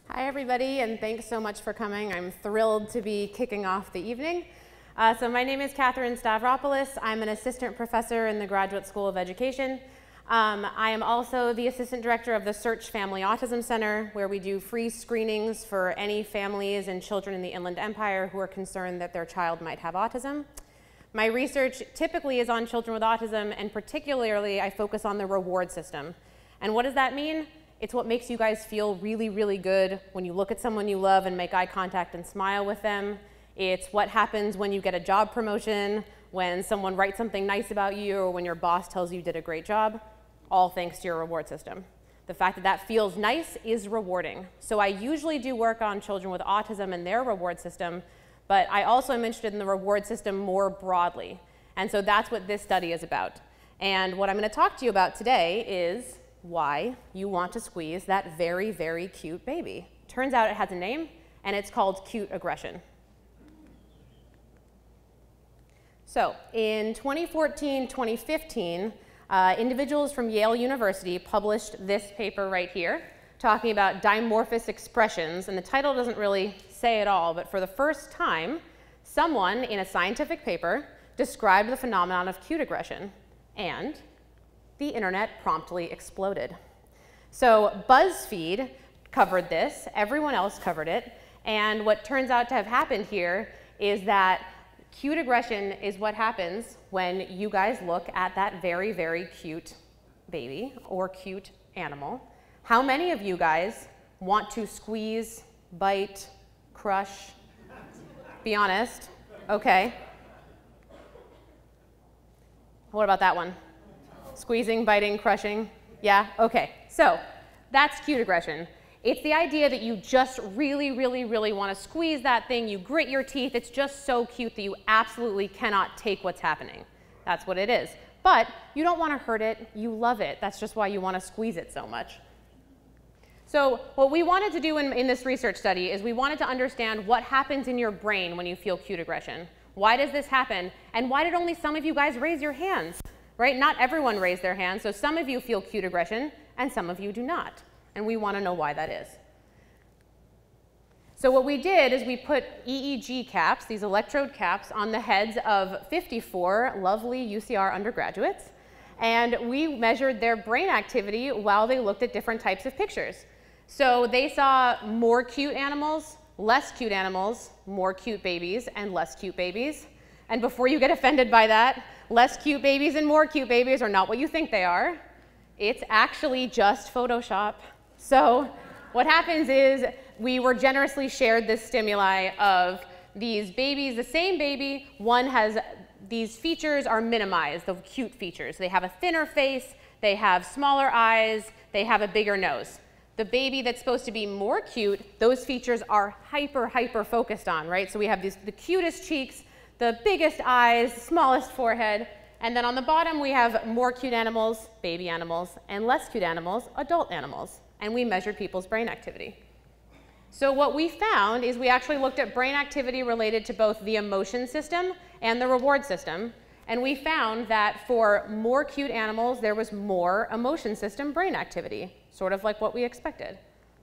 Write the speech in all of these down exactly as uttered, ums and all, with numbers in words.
Hi, everybody, and thanks so much for coming. I'm thrilled to be kicking off the evening. Uh, so my name is Katherine Stavropoulos. I'm an assistant professor in the Graduate School of Education. Um, I am also the assistant director of the Search Family Autism Center, where we do free screenings for any families and children in the Inland Empire who are concerned that their child might have autism. My research typically is on children with autism, and particularly I focus on the reward system. And what does that mean? It's what makes you guys feel really, really good when you look at someone you love and make eye contact and smile with them. It's what happens when you get a job promotion, when someone writes something nice about you, or when your boss tells you you did a great job, all thanks to your reward system. The fact that that feels nice is rewarding. So I usually do work on children with autism and their reward system, but I also am interested in the reward system more broadly. And so that's what this study is about. And what I'm going to talk to you about today is why you want to squeeze that very, very cute baby. Turns out it has a name, and it's called cute aggression. So in twenty fourteen, twenty fifteen, uh, individuals from Yale University published this paper right here, talking about dimorphous expressions, and the title doesn't really say it all, but for the first time, someone in a scientific paper described the phenomenon of cute aggression, and the internet promptly exploded. So BuzzFeed covered this, everyone else covered it, and what turns out to have happened here is that cute aggression is what happens when you guys look at that very, very cute baby or cute animal. How many of you guys want to squeeze, bite, crush? Be honest. Okay. What about that one? Squeezing, biting, crushing? Yeah? Okay. So that's cute aggression. It's the idea that you just really, really, really want to squeeze that thing. You grit your teeth. It's just so cute that you absolutely cannot take what's happening. That's what it is. But you don't want to hurt it. You love it. That's just why you want to squeeze it so much. So what we wanted to do in, in this research study is we wanted to understand what happens in your brain when you feel cute aggression. Why does this happen? And why did only some of you guys raise your hands? Right? Not everyone raised their hands, so some of you feel cute aggression and some of you do not. And we want to know why that is. So what we did is we put E E G caps, these electrode caps, on the heads of fifty-four lovely U C R undergraduates, and we measured their brain activity while they looked at different types of pictures. So they saw more cute animals, less cute animals, more cute babies, and less cute babies. And before you get offended by that, less cute babies and more cute babies are not what you think they are. It's actually just Photoshop. So what happens is we were generously shared this stimuli of these babies, the same baby, one has, these features are minimized, the cute features. They have a thinner face, they have smaller eyes, they have a bigger nose. The baby that's supposed to be more cute, those features are hyper, hyper focused on, right? So we have these, the cutest cheeks, the biggest eyes, smallest forehead, and then on the bottom we have more cute animals, baby animals, and less cute animals, adult animals. And we measured people's brain activity. So what we found is we actually looked at brain activity related to both the emotion system and the reward system, and we found that for more cute animals there was more emotion system brain activity, sort of like what we expected.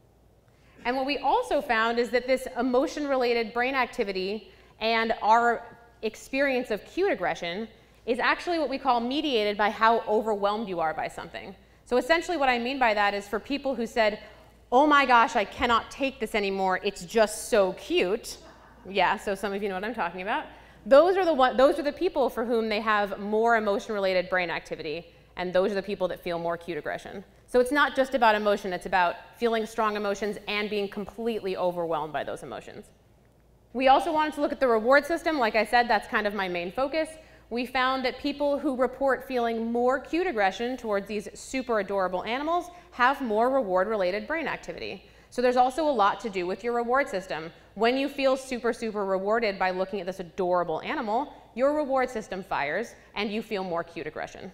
And what we also found is that this emotion-related brain activity and our experience of cute aggression is actually what we call mediated by how overwhelmed you are by something. So essentially what I mean by that is for people who said, oh my gosh, I cannot take this anymore, it's just so cute. Yeah, so some of you know what I'm talking about. Those are the, one, those are the people for whom they have more emotion-related brain activity, and those are the people that feel more cute aggression. So it's not just about emotion, it's about feeling strong emotions and being completely overwhelmed by those emotions. We also wanted to look at the reward system. Like I said, that's kind of my main focus. We found that people who report feeling more cute aggression towards these super adorable animals have more reward-related brain activity. So there's also a lot to do with your reward system. When you feel super, super rewarded by looking at this adorable animal, your reward system fires and you feel more cute aggression.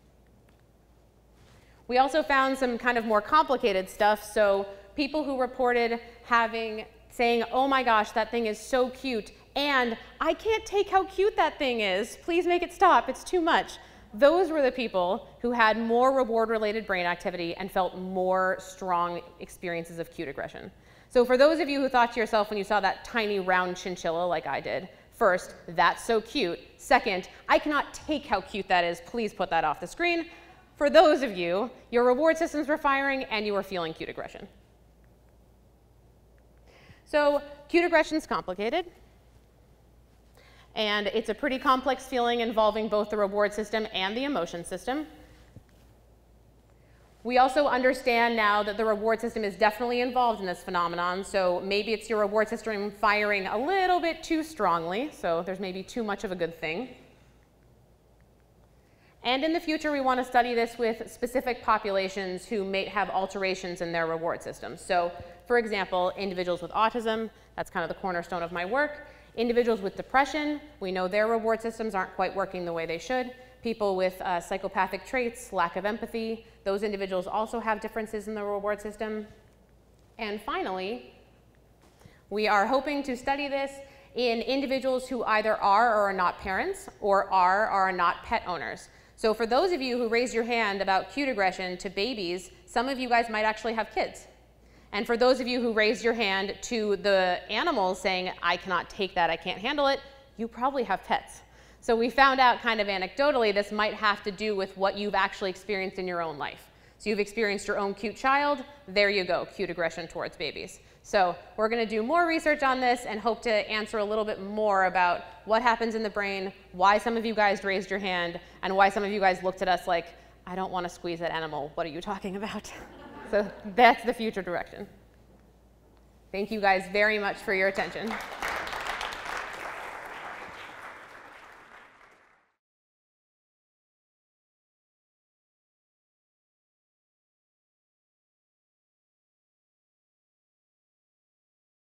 We also found some kind of more complicated stuff. So people who reported having saying, oh my gosh, that thing is so cute, and I can't take how cute that thing is, please make it stop, it's too much. Those were the people who had more reward-related brain activity and felt more strong experiences of cute aggression. So for those of you who thought to yourself when you saw that tiny round chinchilla like I did, first, that's so cute. Second, I cannot take how cute that is. Please put that off the screen. For those of you, your reward systems were firing and you were feeling cute aggression. So cute aggression is complicated. And it's a pretty complex feeling involving both the reward system and the emotion system. We also understand now that the reward system is definitely involved in this phenomenon, so maybe it's your reward system firing a little bit too strongly, so there's maybe too much of a good thing. And in the future, we want to study this with specific populations who may have alterations in their reward system. So, for example, individuals with autism, that's kind of the cornerstone of my work. Individuals with depression, we know their reward systems aren't quite working the way they should. People with uh, psychopathic traits, lack of empathy, those individuals also have differences in the reward system. And finally, we are hoping to study this in individuals who either are or are not parents, or are or are not pet owners. So for those of you who raised your hand about cute aggression to babies, some of you guys might actually have kids. And for those of you who raised your hand to the animals saying, I cannot take that, I can't handle it, you probably have pets. So we found out kind of anecdotally this might have to do with what you've actually experienced in your own life. So you've experienced your own cute child, there you go, cute aggression towards babies. So we're going to do more research on this and hope to answer a little bit more about what happens in the brain, why some of you guys raised your hand, and why some of you guys looked at us like, I don't want to squeeze that animal, what are you talking about? So that's the future direction. Thank you guys very much for your attention.